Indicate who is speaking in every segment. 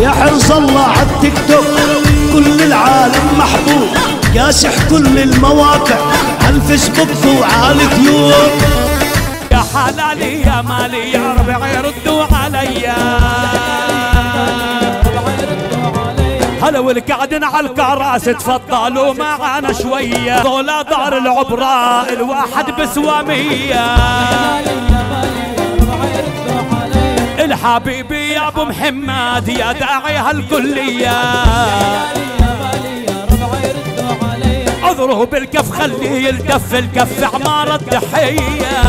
Speaker 1: يا حرص الله عالتيك توك كل العالم محبوب، كاسح كل المواقع عالفيسبوك وعاليوتيوب.
Speaker 2: يا حلالي يا مالي يا ربع يردوا عليا، هلا والقعدن على الكراسي تفضلوا معانا شوية، ذولا دار العبرة الواحد بسوامية. الحبيبي يا ابو محمد يا داعي هالكلية، عذره بالكف خليه يلتف الكف عمارة الضحية.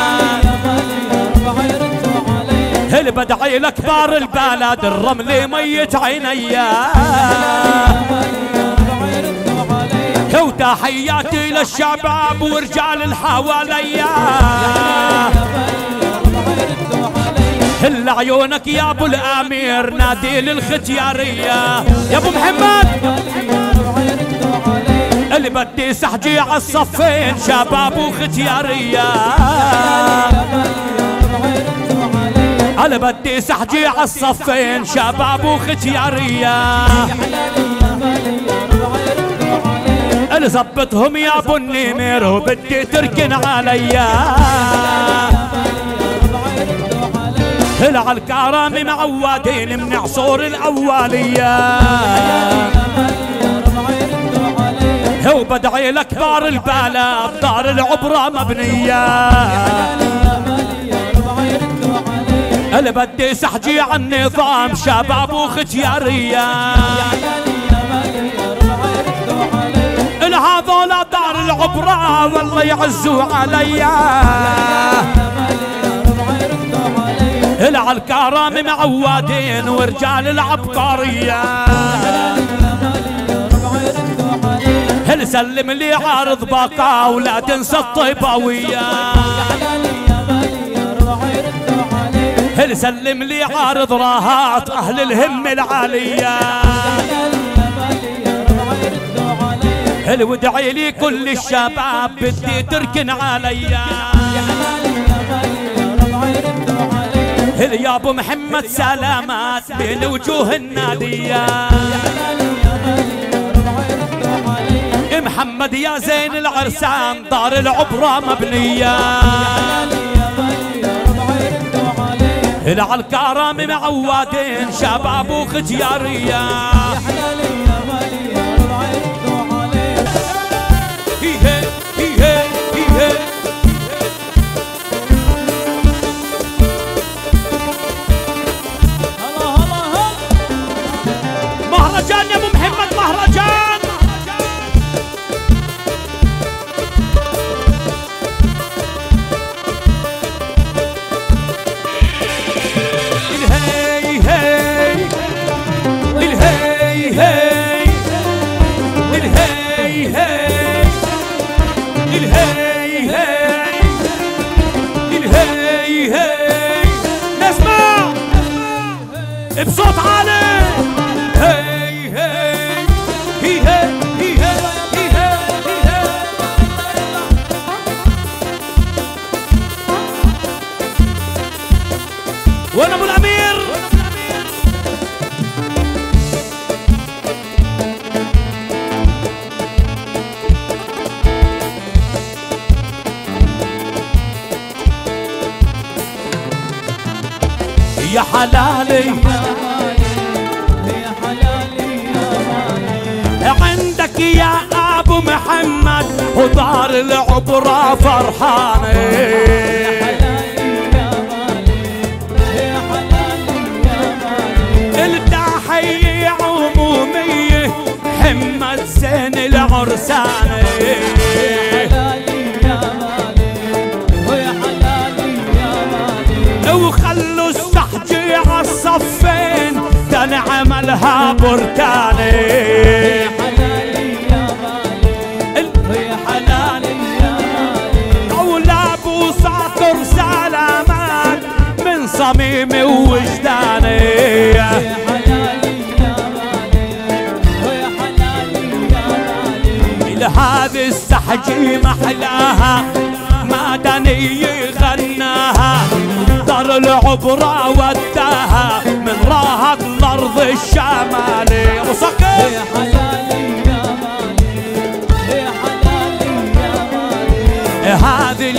Speaker 2: اللي بدعي لكبار البلد الرملي ميت عينيا، وتحياتي للشباب ورجال الحواليا. هل عيونك يا ابو الامير نادي للختيارية يا ابو محمد، اللي بدي سحجي عالصفين شباب وختيارية. اللي بدي سحجي عالصفين شباب وختيارية، اللي زبطهم يا ابو النمير وبدي تركن عليا. هلا عالكرامي معودين من عصور الاولية، هو بدعي لكبار البلد دار العبرة مبنية. اللي بدي سحجي عن نظام شباب وختيارية، هذول دار العبرة والله يعزوا عليا. العالكرامي معودين ورجال العبقرية، هل سلم لي عارض بقى ولا تنسى الطيباوية. هل سلم لي عارض راهات اهل الهمة العالية. هل ودعي لي كل الشباب بدي تركن عليا. هل يا ابو محمد سلامات بين وجوه النادية. محمد يا زين العرسان دار العبرة مبنية. هل عالكرامي معودين شباب وختيارية. مهرجان يا ابو محمد مهرجان. الهي هي الهي هي الهي هي الهي هي الهي هي. نسمع بصوت عالي. وانا ابو الامير يا حلالي يا حلالي عندك يا ابو محمد ودار العبرة فرحانة. التحية عمومية محمد زين العرسانة. وخلوا السحجي عالصفين تنعملها بركانة. أولى ابو صاطر سلامات من صميمي ووجداني. هذه السحجي محلاها ما دني غناها دار العبرة وداها من راها الله الارض الشمالي. يا ابو صقر
Speaker 3: يا حلالي يا مالي، يا حلالي يا مالي.
Speaker 2: هذه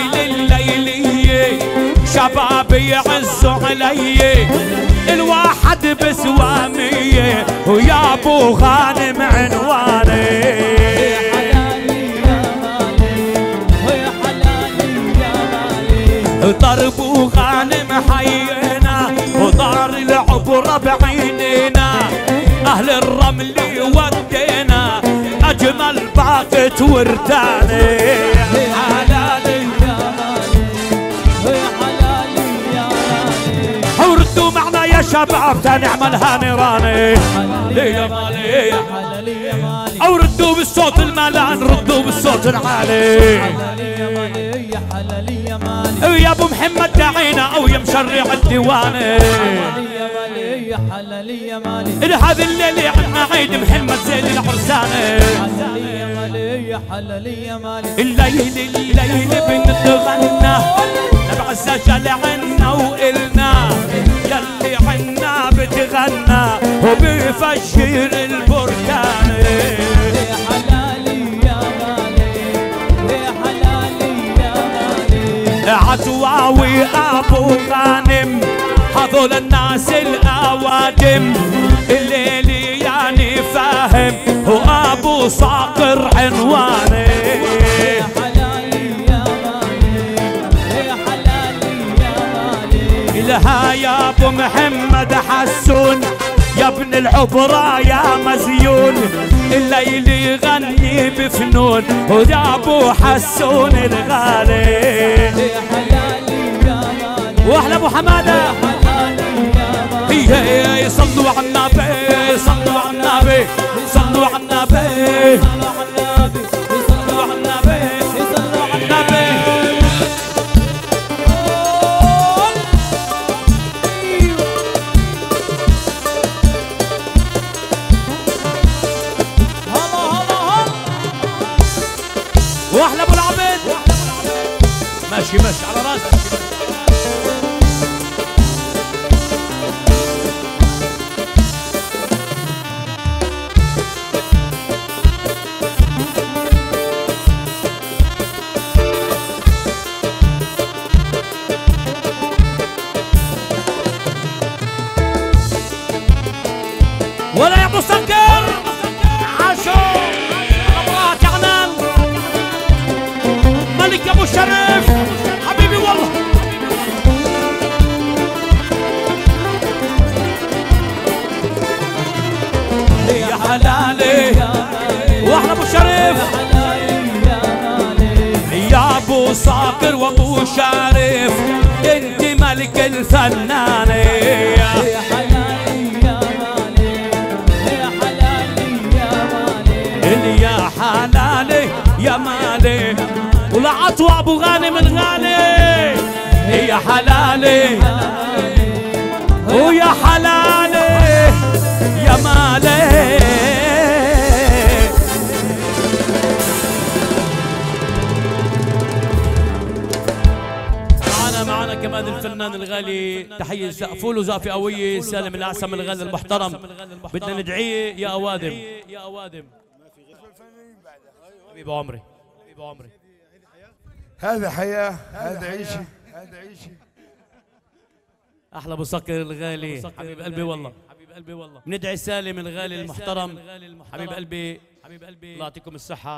Speaker 2: الليلية شباب يعزوا علي، الواحد بسوامية ويا ابو غانم عنواني.
Speaker 3: يا حلالي يا مالي، يا حلالي يا مالي.
Speaker 2: ضرب وغانم حينا ودار العبرة بعينينا، اهل الرمل ودينا اجمل باقة ورداني.
Speaker 3: يا حلالي يا مالي، يا حلالي يا مالي.
Speaker 2: وردوا معنا يا شباب تنعملها نيراني. يا مالي
Speaker 3: يا حلالي يا مالي،
Speaker 2: او ردوا بالصوت الملان، ردوا بالصوت العالي.
Speaker 3: حلالي يا مالي، يا حلالي يا مالي.
Speaker 2: يا ابو محمد دعينا او يا مشرع الديواني.
Speaker 3: يا مالي يا حلالي يا مالي.
Speaker 2: هذا الليل عنا عيد محمد زين العرساني.
Speaker 3: حلالي يا مالي، يا حلالي يا مالي.
Speaker 2: الليل بنتغنى نبع السجل عنا وإلنا، يلي عنا بتغنى وبيفجر البركان.
Speaker 3: يا حلالي يا مالي، يا حلالي يا مالي.
Speaker 2: عتواوي ابو غانم هذول الناس الاوادم، الليلي يعني فاهم هو ابو صقر عنواني.
Speaker 3: يا حلالي يا مالي، يا حلالي يا مالي.
Speaker 2: لها يا ابو محمد حسون يا ابن العبرة يا مزيون، الليل يغني بفنون ويا ابو حسون الغالي.
Speaker 3: يا حلالي يا مالي،
Speaker 2: واحلى ابو حماده.
Speaker 3: يا حلالي يا مالي.
Speaker 2: هي صلوا على النبي، صلوا على النبي، صلوا على النبي،
Speaker 3: صلوا على النبي،
Speaker 2: صلوا على النبي،
Speaker 3: صلوا على
Speaker 2: النبي. واحلى ابو العبيد. ماشي ماشي على راسك. ولا يا ابو سكر عاشو ابراك عنان ملك ابو الشريف حبيبي والله. يا حلالي واحلى ابو الشريف، يا ابو صقر وابو شريف انت ملك الفنانه.
Speaker 3: يا حلالي يا مالي، يا حلالي يا مالي.
Speaker 2: يا حلالي يا مالي ولعطوا ابو غانم الغالي. يا حلالي ويا حلالي يا مالي. معنا كمان الفنان الغالي، تحية سقفوا له زافي قوية سالم الأعسم الغالي المحترم، بدنا ندعيه يا أوادم. يا أوادم حبيب عمري، حبيب عمري.
Speaker 4: هذا حياة، هذا عيشة، هذا عيشة.
Speaker 2: أحلى أبو صقر الغالي حبيب قلبي والله، حبيب قلبي والله. ندعي سالم الغالي المحترم حبيب قلبي، حبيب قلبي، الله يعطيكم الصحة.